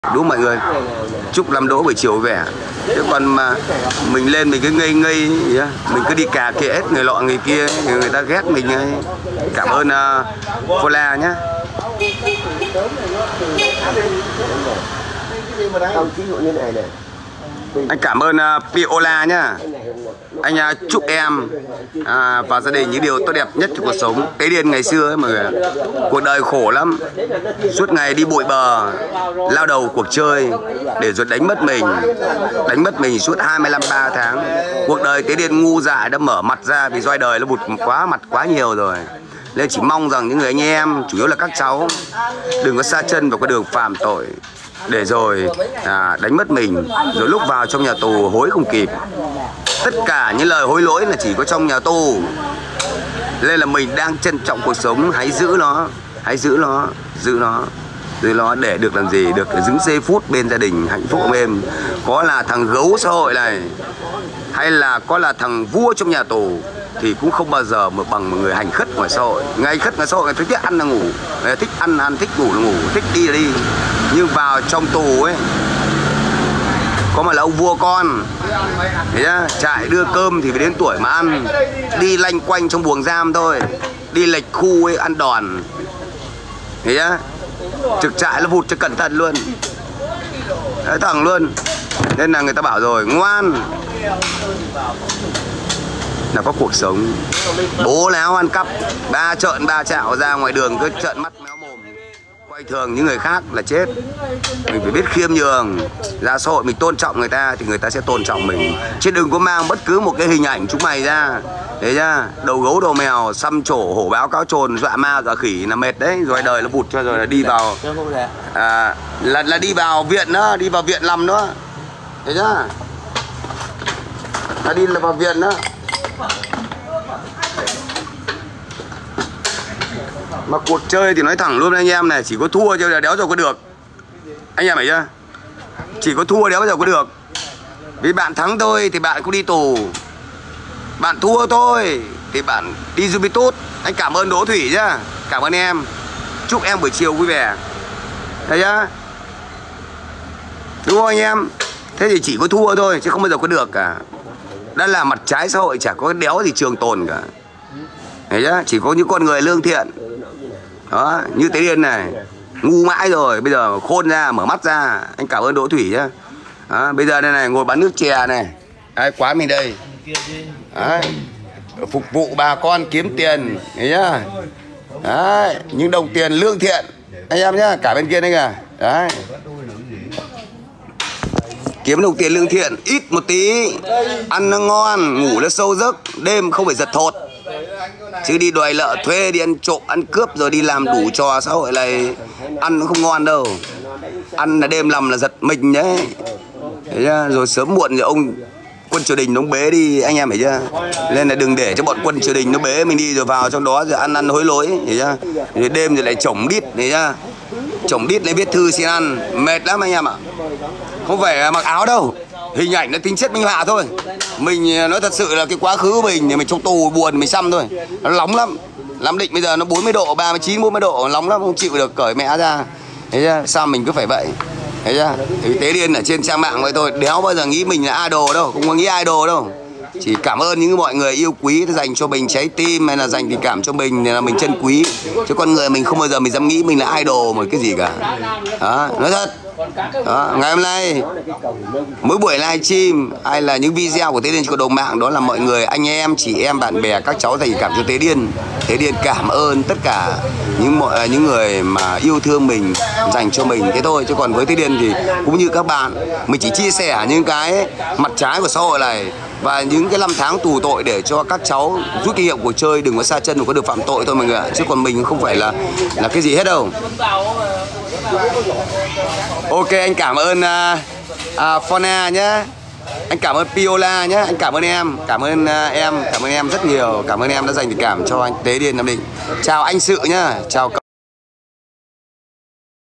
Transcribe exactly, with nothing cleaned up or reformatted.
Đúng không mọi người? Chúc làm đỗ buổi chiều vẻ. Thế còn mà mình lên mình cứ ngây ngây, mình cứ đi cà kệ hết người lọ người kia, người ta ghét mình ấy. Cảm ơn uh, Cola nhá. Anh cảm ơn uh, Piola nhá. Anh uh, chúc em uh, và gia đình những điều tốt đẹp nhất trong cuộc sống. Cái điên ngày xưa ấy mọi người, cuộc đời khổ lắm, suốt ngày đi bụi bờ, lao đầu cuộc chơi để rồi đánh mất mình, đánh mất mình suốt hai mươi lăm ba tháng. Cuộc đời Tế Điên ngu dại đã mở mặt ra vì roi đời nó bụt quá mặt quá nhiều rồi. Nên chỉ mong rằng những người anh em, chủ yếu là các cháu, đừng có sa chân vào con đường phạm tội để rồi à, đánh mất mình, rồi lúc vào trong nhà tù hối không kịp. Tất cả những lời hối lỗi là chỉ có trong nhà tù. Nên là mình đang trân trọng cuộc sống, hãy giữ nó, hãy giữ nó, giữ nó, giữ nó để được làm gì, được đứng giây phút bên gia đình hạnh phúc của em. Có là thằng gấu xã hội này hay là có là thằng vua trong nhà tù thì cũng không bao giờ mà bằng một người hành khất ngoài xã hội. Ngay khất ngoài xã hội, người thích ăn là ngủ, người thích ăn ăn, thích ngủ là ngủ, thích đi là đi. Nhưng vào trong tù ấy có mà là ông vua con, thấy chưa? Trại đưa cơm thì phải đến tuổi mà ăn, đi lanh quanh trong buồng giam thôi, đi lệch khu ấy ăn đòn, thấy chưa? Trực trại nó vụt cho cẩn thận luôn, đấy, thẳng luôn. Nên là người ta bảo rồi, ngoan là có cuộc sống. Bố láo ăn cắp, ba trợn ba chạo ra ngoài đường cứ trợn mắt méo mồm, quay thường những người khác là chết. Mình phải biết khiêm nhường, ra xã hội mình tôn trọng người ta thì người ta sẽ tôn trọng mình. Chứ đừng có mang bất cứ một cái hình ảnh chúng mày ra, thấy chưa? Đầu gấu đầu mèo, xăm trổ hổ báo cáo trồn, dọa ma dọa khỉ là mệt đấy. Rồi đời nó bụt cho rồi là đi vào à, là là đi vào viện đó, đi vào viện nằm đó, thấy chưa? Là đi là vào viện đó. Mà cuộc chơi thì nói thẳng luôn anh em này, chỉ có thua chứ đéo rồi có được. Anh em hiểu chưa? Chỉ có thua đéo bao giờ có được. Vì bạn thắng tôi thì bạn cũng đi tù, bạn thua tôi thì bạn đi Juventus. Anh cảm ơn Đỗ Thủy nhá, cảm ơn em. Chúc em buổi chiều vui vẻ, thấy chưa? Đúng không anh em? Thế thì chỉ có thua thôi chứ không bao giờ có được cả. Đã là mặt trái xã hội chả có đéo gì trường tồn cả, thấy chưa? Chỉ có những con người lương thiện đó, như Tế Điên này, ngu mãi rồi, bây giờ khôn ra, mở mắt ra. Anh cảm ơn Đỗ Thủy nhá. Đó, bây giờ đây này, ngồi bán nước chè này, đấy, quán mình đây. Đấy, phục vụ bà con kiếm tiền, thấy nhá. Đấy, những đồng tiền lương thiện anh em nhá, cả bên kia đây kìa. Đấy, kiếm đồng tiền lương thiện, ít một tí, ăn nó ngon, ngủ nó sâu giấc, đêm không phải giật thột. Chứ đi đòi nợ thuê, đi ăn trộm, ăn cướp rồi đi làm đủ trò xã hội này, ăn nó không ngon đâu. Ăn là đêm làm là giật mình đấy. Thấy chưa? Rồi sớm muộn rồi ông quân triều đình nó bế đi, anh em hiểu chưa? Nên là đừng để cho bọn quân triều đình nó bế mình đi rồi vào trong đó rồi ăn ăn hối lỗi, hiểu chưa? Rồi đêm rồi lại chổng đít, hiểu chưa? Chổng đít lại viết thư xin ăn, mệt lắm anh em ạ. Không phải mặc áo đâu, hình ảnh nó tính chất minh họa thôi. Mình nói thật sự là cái quá khứ của mình thì mình trong tù buồn mình xăm thôi. Nó nóng lắm. Nam Định bây giờ nó bốn mươi độ, ba mươi chín, bốn mươi độ, nóng lắm, không chịu được, cởi mẹ ra. Thấy chưa? Sao mình cứ phải vậy? Thấy chưa? Thì Tế Điên ở trên trang mạng vậy thôi, đéo bao giờ nghĩ mình là idol đâu, không có nghĩ idol đâu. Chỉ cảm ơn những mọi người yêu quý dành cho mình trái tim hay là dành tình cảm cho mình là mình trân quý. Chứ con người mình không bao giờ mình dám nghĩ mình là idol một cái gì cả. Đó, nói thật. Đó, ngày hôm nay mỗi buổi livestream hay là những video của Tế Điên trên cộng đồng mạng, đó là mọi người, anh em, chị em, bạn bè, các cháu dành cảm cho Tế Điên. Tế Điên cảm ơn tất cả những mọi những người mà yêu thương mình, dành cho mình thế thôi. Chứ còn với Tế Điên thì cũng như các bạn, mình chỉ chia sẻ những cái mặt trái của xã hội này và những cái năm tháng tù tội để cho các cháu rút kinh nghiệm cuộc chơi, đừng có sa chân, đừng có được phạm tội thôi mọi người ạ. Chứ còn mình không phải là là cái gì hết đâu. Ok, anh cảm ơn uh, uh, Fona nhé. Anh cảm ơn Piola nhé. Anh cảm ơn em. Cảm ơn uh, em. Cảm ơn em rất nhiều. Cảm ơn em đã dành tình cảm cho anh Tế Điên Nam Định. Chào anh Sự nhá. Chào cậu.